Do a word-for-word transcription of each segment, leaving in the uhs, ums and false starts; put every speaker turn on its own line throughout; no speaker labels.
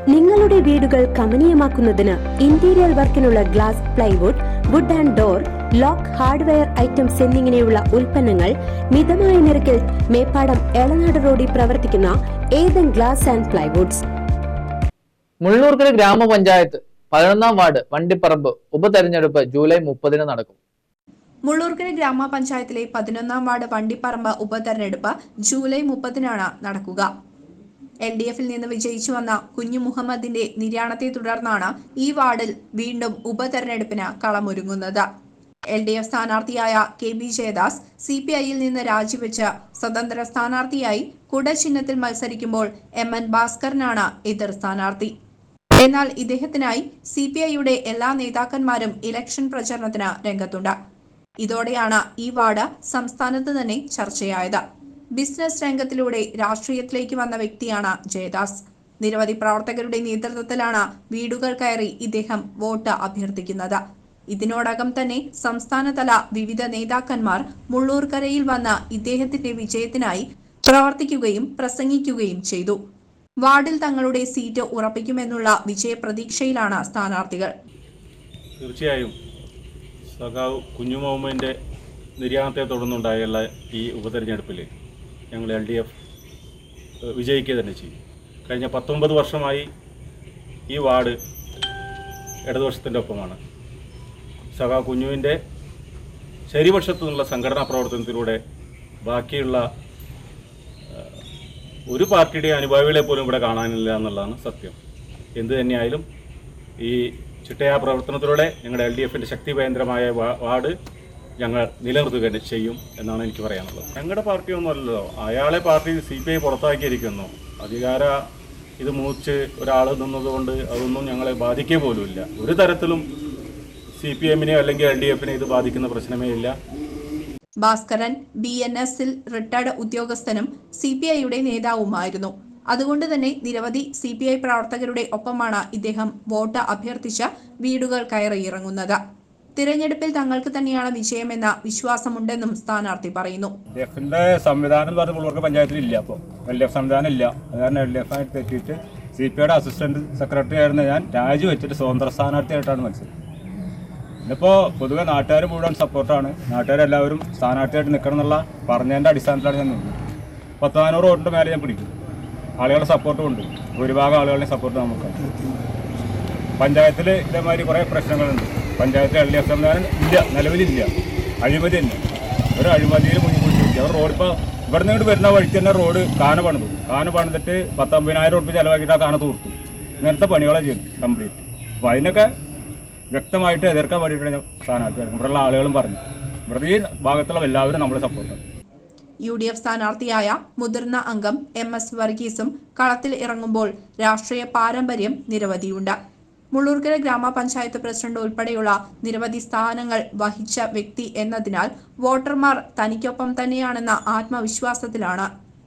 നിങ്ങളുടെ വീടുകൾ കമനീയമാക്കുന്നതിന് ഇന്റീരിയർ വർക്കിനുള്ള glass, plywood, wood and door, lock, hardware items എന്നിങ്ങനെയുള്ള ഉൽപ്പന്നങ്ങൾ മിതമായ നിരക്കിൽ മേപ്പാടം എളനാട് റോഡിൽ പ്രവർത്തിക്കുന്ന Ethan glass and plywoods.
Mullurkara ഗ്രാമപഞ്ചായത്ത് പതിനൊന്നാം വാർഡ് വണ്ടിപ്പറമ്പ് ഉപതെരഞ്ഞെടുപ്പ് ജൂലൈ മുപ്പതിന് നടക്കും.
മുള്ളൂർക്കര ഗ്രാമപഞ്ചായത്തിലെ പതിനൊന്നാം വാർഡ് വണ്ടിപ്പറമ്പ് ഉപതെരഞ്ഞെടുപ്പ് ജൂലൈ മുപ്പതിനാണ് നടക്കുക. എൽ ഡി എഫിൽ നിന്ന് വിജയിച്ചു വന്ന കുഞ്ഞു മുഹമ്മദിന്റെ നിര്യാണത്തെ തുടർന്നാണ് ഈ വാർഡിൽ വീണ്ടും ഉപതെരഞ്ഞെടുപ്പിന് കളമൊരുങ്ങുന്നത്. എൽ ഡി എഫ് സ്ഥാനാർത്ഥിയായ K B Jayadas C P ഐയിൽ നിന്ന് രാജിവെച്ച് സ്വതന്ത്ര സ്ഥാനാർത്ഥിയായി കുട ചിഹ്നത്തിൽ മത്സരിക്കുമ്പോൾ എം എൻ ഭാസ്കരനാണ് എതിർ സ്ഥാനാർത്ഥി. എന്നാൽ ഇദ്ദേഹത്തിനായി സി പി ഐയുടെ എല്ലാ നേതാക്കന്മാരും ഇലക്ഷൻ പ്രചരണത്തിന് രംഗത്തുണ്ട്. ഇതോടെയാണ് ഈ വാർഡ് സംസ്ഥാനത്ത് തന്നെ ചർച്ചയായത്. ബിസിനസ് രംഗത്തിലൂടെ രാഷ്ട്രീയത്തിലേക്ക് വന്ന വ്യക്തിയാണ് ജയദാസ്. നിരവധി പ്രവർത്തകരുടെ നേതൃത്വത്തിലാണ് വീടുകൾ കയറി ഇദ്ദേഹം വോട്ട് അഭ്യർത്ഥിക്കുന്നത്. ഇതിനോടകം തന്നെ സംസ്ഥാനതല വിവിധ നേതാക്കന്മാർ മുള്ളൂർക്കരയിൽ വന്ന് ഇദ്ദേഹത്തിന്റെ വിജയത്തിനായി പ്രവർത്തിക്കുകയും പ്രസംഗിക്കുകയും ചെയ്തു. വാർഡിൽ തങ്ങളുടെ സീറ്റ് ഉറപ്പിക്കുമെന്നുള്ള വിജയപ്രതീക്ഷയിലാണ് സ്ഥാനാർത്ഥികൾ.
തീർച്ചയായും സഖാവ് കുഞ്ഞു മുഹമ്മദിന്റെ നിര്യാണത്തെ തുടർന്നുണ്ടായുള്ള ഈ ഉപതെരഞ്ഞെടുപ്പിൽ ഞങ്ങൾ എൽ ഡി എഫ് വിജയിക്കുക തന്നെ ചെയ്യും. കഴിഞ്ഞ പത്തൊമ്പത് വർഷമായി ഈ വാർഡ് ഇടതുപക്ഷത്തിൻ്റെ ഒപ്പമാണ്. സഖാ കുഞ്ഞുവിൻ്റെ ശരിപക്ഷത്തു നിന്നുള്ള സംഘടനാ പ്രവർത്തനത്തിലൂടെ ബാക്കിയുള്ള ഒരു പാർട്ടിയുടെ അനുഭാവികളെ പോലും ഇവിടെ കാണാനില്ല എന്നുള്ളതാണ് സത്യം. എന്തു തന്നെയായാലും ഈ ചിട്ടയാ പ്രവർത്തനത്തിലൂടെ ഞങ്ങളുടെ എൽ ഡി എഫിൻ്റെ ശക്തികേന്ദ്രമായ വാർഡ് ഞങ്ങൾ നിലനിർത്തുക തന്നെ ചെയ്യും എന്നാണ് എനിക്ക് പറയാനുള്ളത്. ഞങ്ങളുടെ പാർട്ടിയൊന്നുമല്ലല്ലോ, അയാളെ പാർട്ടി സി പി ഐ പുറത്താക്കിയിരിക്കുന്നു. അധികാര ഇത് മൂച്ച് ഒരാൾ നിന്നതുകൊണ്ട് അതൊന്നും ഞങ്ങളെ ബാധിക്കുക പോലുമില്ല. ഒരു തരത്തിലും സി പി എമ്മിനെയോ അല്ലെങ്കിൽ എൽ ഡി എഫിനെ ഇത് ബാധിക്കുന്ന പ്രശ്നമേ ഇല്ല.
ഭാസ്കരൻ ബി എൻ എസിൽ റിട്ടയർഡ് ഉദ്യോഗസ്ഥനും സി പി ഐയുടെ നേതാവുമായിരുന്നു. അതുകൊണ്ട് തന്നെ നിരവധി സി പി ഐ പ്രവർത്തകരുടെ ഒപ്പമാണ് ഇദ്ദേഹം വോട്ട് അഭ്യർത്ഥിച്ച വീടുകൾ കയറിയിറങ്ങുന്നത്. തിരഞ്ഞെടുപ്പിൽ തങ്ങൾക്ക് തന്നെയാണ് വിജയമെന്ന വിശ്വാസമുണ്ടെന്നും സ്ഥാനാർത്ഥി പറയുന്നു.
എൽ ഡി എഫിന്റെ സംവിധാനം മുള്ളൂർക്കര പഞ്ചായത്തിൽ ഇല്ല. അപ്പോൾ എൽ ഡി എഫ് സംവിധാനം ഇല്ല. അതുകാരണം എൽ ഡി എഫ് ആയിട്ട് തെറ്റിയിട്ട് സി പി ഐയുടെ അസിസ്റ്റന്റ് സെക്രട്ടറി ആയിരുന്ന ഞാൻ രാജിവെച്ചിട്ട് സ്വതന്ത്ര സ്ഥാനാർത്ഥിയായിട്ടാണ് മത്സരം. ഇന്നിപ്പോൾ പൊതുവെ നാട്ടുകാർ മുഴുവൻ സപ്പോർട്ടാണ്. നാട്ടുകാരെല്ലാവരും സ്ഥാനാർത്ഥിയായിട്ട് നിൽക്കണം എന്നുള്ള പറഞ്ഞതിൻ്റെ അടിസ്ഥാനത്തിലാണ് ഞാൻ നിന്നത്. പത്ത് നാനൂറ് വോട്ടിൻ്റെ മേലെ ഞാൻ പിടിക്കും. ആളുകളുടെ സപ്പോർട്ടും ഉണ്ട്. ഭൂരിഭാഗം ആളുകളുടെ സപ്പോർട്ട് നമുക്കാണ്. പഞ്ചായത്തിൽ ഇതേമാതിരി കുറേ പ്രശ്നങ്ങളുണ്ട്. പഞ്ചായത്തിൽ എൽ ഡി എഫ് സംവിധാനം ഇല്ല, നിലവിലില്ല. അഴിമതി തന്നെ. ഒരു അഴിമതിയിൽ മുൻകൂട്ടി അവർ റോഡ് ഇപ്പോൾ ഇവിടെ നിന്ന് വരുന്ന വഴിക്ക് തന്നെ റോഡ് കാന പണിതു. കാന പണിതിട്ട് പത്തൊമ്പതിനായിരം ഉറുപ്പിക ചിലവാക്കിയിട്ട് ആ കാന തൂർത്തു. ഇങ്ങനത്തെ പണികളെ ചെയ്തു കംപ്ലീറ്റ്. അപ്പോൾ അതിനൊക്കെ വ്യക്തമായിട്ട് എതിർക്കാൻ വേണ്ടിയിട്ടാണ് സ്ഥാനാർത്ഥി. ഇവിടെയുള്ള ആളുകളും പറഞ്ഞു. ഇവിടെ ഈ ഭാഗത്തുള്ള എല്ലാവരും നമ്മളെ സപ്പോർട്ടാണ്.
യു ഡി എഫ് സ്ഥാനാർത്ഥിയായ മുതിർന്ന അംഗം എം എസ് വർഗീസും കളത്തിൽ ഇറങ്ങുമ്പോൾ രാഷ്ട്രീയ പാരമ്പര്യം നിരവധിയുണ്ട്. മുള്ളൂർക്കര ഗ്രാമപഞ്ചായത്ത് പ്രസിഡന്റ് ഉൾപ്പെടെയുള്ള നിരവധി സ്ഥാനങ്ങൾ വഹിച്ച വ്യക്തി എന്നതിനാൽ വോട്ടർമാർ തനിക്കൊപ്പം തന്നെയാണെന്ന ആത്മവിശ്വാസത്തിലാണ്.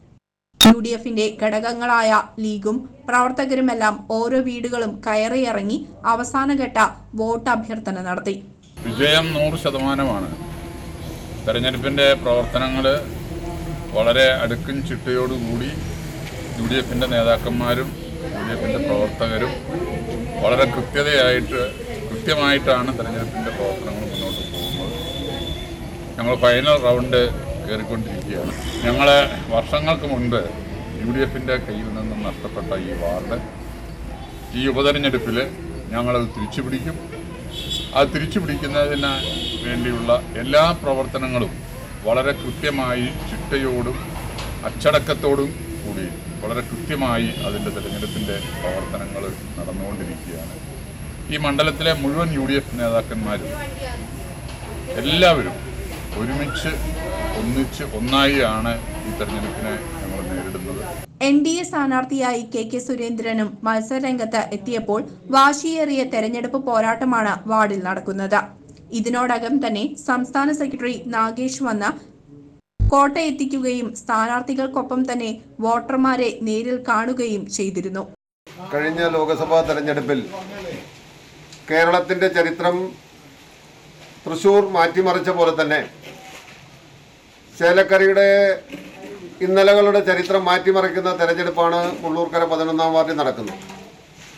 യു ഡി എഫിന്റെ ഘടകങ്ങളായ ലീഗും പ്രവർത്തകരുമെല്ലാം ഓരോ വീടുകളും കയറിയിറങ്ങി അവസാനഘട്ട വോട്ട് അഭ്യർത്ഥന നടത്തി.
വിജയം നൂറ് ശതമാനമാണ്. തെരഞ്ഞെടുപ്പിന്റെ പ്രവർത്തനങ്ങൾ വളരെ അടുക്കും ചിട്ടയോടുകൂടി യു ഡി എഫിന്റെ നേതാക്കന്മാരും യു ഡി എഫിന്റെ പ്രവർത്തകരും വളരെ കൃത്യതയായിട്ട് കൃത്യമായിട്ടാണ് തെരഞ്ഞെടുപ്പിൻ്റെ പ്രവർത്തനങ്ങൾ മുന്നോട്ട് പോകുന്നത്. ഞങ്ങൾ ഫൈനൽ റൗണ്ട് കയറിക്കൊണ്ടിരിക്കുകയാണ്. ഞങ്ങൾ വർഷങ്ങൾക്ക് മുൻപ് യു ഡി എഫിൻ്റെ കയ്യിൽ നിന്നും നഷ്ടപ്പെട്ട ഈ വാർഡ് ഈ ഉപതെരഞ്ഞെടുപ്പിൽ ഞങ്ങളത് തിരിച്ചു പിടിക്കും. അത് തിരിച്ചു പിടിക്കുന്നതിന് വേണ്ടിയുള്ള എല്ലാ പ്രവർത്തനങ്ങളും വളരെ കൃത്യമായി ചിട്ടയോടും അച്ചടക്കത്തോടും കൂടി വളരെ കൃത്യമായി അതിൻ്റെ തെരഞ്ഞെടുപ്പിൻ്റെ പ്രവർത്തനങ്ങൾ നടന്നുകൊണ്ടിരിക്കുകയാണ്. ഈ മണ്ഡലത്തിലെ മുഴുവൻ യു ഡി എഫ് നേതാക്കന്മാരും എല്ലാവരും ഒരുമിച്ച് ഒന്നിച്ച് ഒന്നായിയാണ് ഈ തെരഞ്ഞെടുപ്പിനെ ഞങ്ങൾ നേരിടുന്നത്.
എൻ ഡി എ സ്ഥാനാർത്ഥിയായി കെ കെ സുരേന്ദ്രനും മത്സരരംഗത്ത് എത്തിയപ്പോൾ വാശിയേറിയ തെരഞ്ഞെടുപ്പ് പോരാട്ടമാണ് വാർഡിൽ നടക്കുന്നത്. ഇതിനോടകം തന്നെ സംസ്ഥാന സെക്രട്ടറി നാഗേഷ് വന്ന കോട്ടയെത്തിക്കുകയും സ്ഥാനാർത്ഥികൾക്കൊപ്പം തന്നെ വോട്ടർമാരെ നേരിൽ കാണുകയും ചെയ്തിരുന്നു.
കഴിഞ്ഞ ലോക്സഭാ തെരഞ്ഞെടുപ്പിൽ കേരളത്തിന്റെ ചരിത്രം തൃശൂർ മാറ്റിമറിച്ച പോലെ തന്നെ ചേലക്കരയുടെ ഇന്നലകളുടെ ചരിത്രം മാറ്റിമറിക്കുന്ന തെരഞ്ഞെടുപ്പാണ് മുള്ളൂർക്കര പതിനൊന്നാം വാർഡിൽ നടക്കുന്നത്.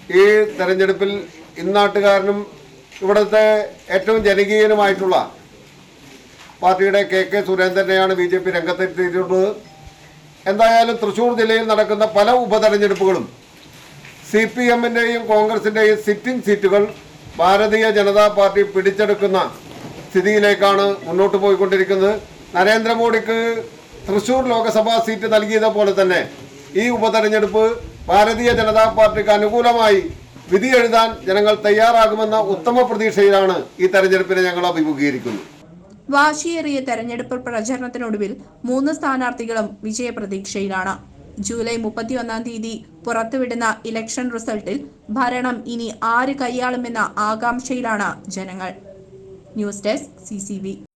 ഈ തെരഞ്ഞെടുപ്പിൽ ഇന്നാട്ടുകാരനും ഇവിടുത്തെ ഏറ്റവും ജനകീയനുമായിട്ടുള്ള പാർട്ടിയുടെ കെ കെ സുരേന്ദ്രനെയാണ് ബി ജെ പി രംഗത്തെത്തിയിട്ടുള്ളത്. എന്തായാലും തൃശ്ശൂർ ജില്ലയിൽ നടക്കുന്ന പല ഉപതെരഞ്ഞെടുപ്പുകളും സി പി എമ്മിൻ്റെയും കോൺഗ്രസിൻ്റെയും സിറ്റിംഗ് സീറ്റുകൾ ഭാരതീയ ജനതാ പാർട്ടി പിടിച്ചെടുക്കുന്ന സ്ഥിതിയിലേക്കാണ് മുന്നോട്ട് പോയിക്കൊണ്ടിരിക്കുന്നത്. നരേന്ദ്രമോദിക്ക് തൃശ്ശൂർ ലോക്സഭാ സീറ്റ് നൽകിയതുപോലെ തന്നെ ഈ ഉപതെരഞ്ഞെടുപ്പ് ഭാരതീയ ജനതാ പാർട്ടിക്ക് അനുകൂലമായി വിധി എഴുതാൻ ജനങ്ങൾ തയ്യാറാകുമെന്ന ഉത്തമ പ്രതീക്ഷയിലാണ് ഈ തെരഞ്ഞെടുപ്പിനെ ഞങ്ങൾ അഭിമുഖീകരിക്കുന്നത്.
വാശിയേറിയ തെരഞ്ഞെടുപ്പ് പ്രചരണത്തിനൊടുവിൽ മൂന്ന് സ്ഥാനാർത്ഥികളും വിജയപ്രതീക്ഷയിലാണ്. ജൂലൈ മുപ്പത്തിയൊന്നാം തീയതി പുറത്തുവിടുന്ന ഇലക്ഷൻ റിസൾട്ടിൽ ഭരണം ഇനി ആര് കൈയാളുമെന്ന ആകാംക്ഷയിലാണ് ജനങ്ങൾ. News desk C C V.